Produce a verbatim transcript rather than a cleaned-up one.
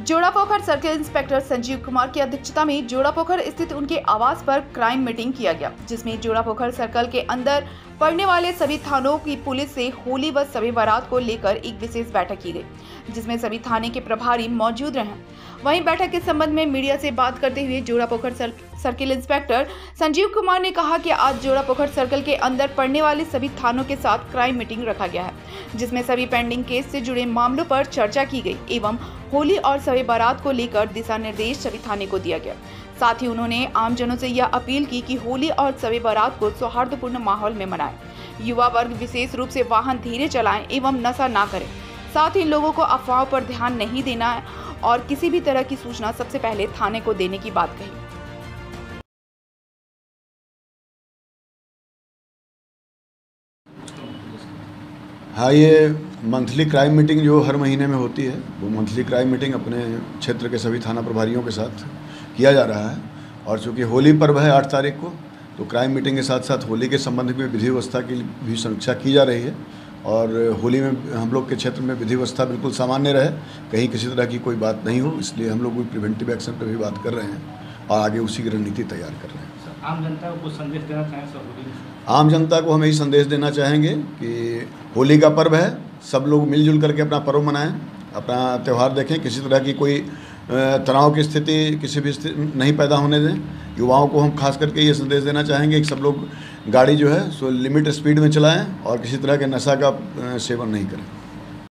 Jorapokhar circle inspector Sanjeev Kumar की अध्यक्षता में जोड़ापोखर स्थित उनके आवास पर क्राइम मीटिंग किया गया, जिसमें जोड़ापोखर सर्कल के अंदर पड़ने वाले सभी थानों की पुलिस से होली व शब बारात को लेकर एक विशेष बैठक की गई, जिसमें सभी थाने के प्रभारी मौजूद रहे। वहीं बैठक के संबंध में मीडिया से बात करते हुए जोड़ापोखर सर्किल इंस्पेक्टर संजीव कुमार ने कहा कि आज जोड़ापोखर सर्कल के अंदर पड़ने वाले सभी थानों के साथ क्राइम मीटिंग रखा गया है, जिसमें सभी पेंडिंग केस से जुड़े मामलों पर चर्चा की गई एवं होली और शब बारात को लेकर दिशा निर्देश सभी थाने को दिया गया। साथ ही उन्होंने आमजनों से यह अपील की कि होली और शब बारात को सौहार्दपूर्ण माहौल में मनाएं, युवा वर्ग विशेष रूप से वाहन धीरे चलाएं एवं नशा ना करें। साथ ही लोगों को अफवाहों पर ध्यान नहीं देना है और किसी भी तरह की सूचना सबसे पहले थाने को देने की बात कही। हाँ, ये मंथली क्राइम मीटिंग जो हर महीने में होती है, वो मंथली क्राइम मीटिंग अपने क्षेत्र के सभी थाना प्रभारियों के साथ किया जा रहा है। और चूँकि होली पर्व है आठ तारीख को, तो क्राइम मीटिंग के साथ साथ होली के संबंध में विधि व्यवस्था की भी समीक्षा की जा रही है। और होली में हम लोग के क्षेत्र में विधि व्यवस्था बिल्कुल सामान्य रहे, कहीं किसी तरह की कोई बात नहीं हो, इसलिए हम लोग भी प्रिवेंटिव एक्शन पर भी बात कर रहे हैं और आगे उसी की रणनीति तैयार कर रहे हैं। आम जनता को कुछ संदेश देना चाहें सर? होली आम जनता को हम यही संदेश देना चाहेंगे कि होली का पर्व है, सब लोग मिलजुल करके अपना पर्व मनाएं, अपना त्यौहार देखें, किसी तरह की कोई तनाव की स्थिति किसी भी स्थिति नहीं पैदा होने दें। युवाओं को हम खास करके ये संदेश देना चाहेंगे कि सब लोग गाड़ी जो है सो लिमिट स्पीड में चलाएं और किसी तरह के नशा का सेवन नहीं करें।